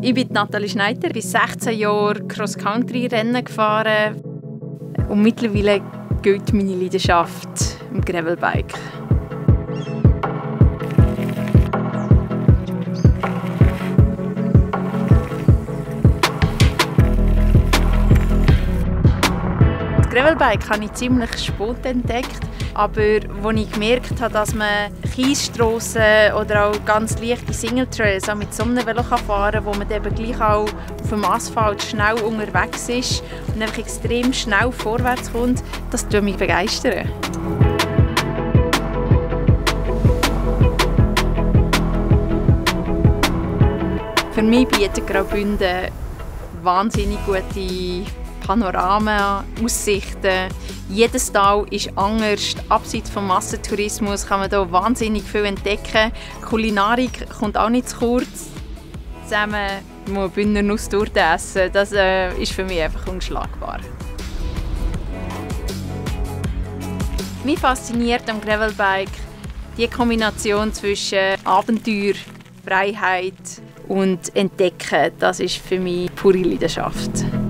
Ich bin Nathalie Schneider, ich bin 16 Jahre Cross-Country-Rennen gefahren und mittlerweile gilt meine Leidenschaft im Gravelbike. Das Gravelbike habe ich ziemlich spät entdeckt. Aber als ich gemerkt habe, dass man Kiesstrassen oder auch ganz leichte Singletrails auch mit so einem Velo fahren kann, wo man eben gleich auch auf dem Asphalt schnell unterwegs ist und einfach extrem schnell vorwärts kommt, das tut mich begeistern. Für mich bietet Graubünden wahnsinnig gute Panoramen, Aussichten. Jedes Tal ist anders. Abseits vom Massentourismus kann man hier wahnsinnig viel entdecken. Die Kulinarik kommt auch nicht zu kurz. Zusammen muss Bündner Nusstorte essen. Das ist für mich einfach unschlagbar. Mich fasziniert am Gravelbike die Kombination zwischen Abenteuer, Freiheit und Entdecken. Das ist für mich pure Leidenschaft.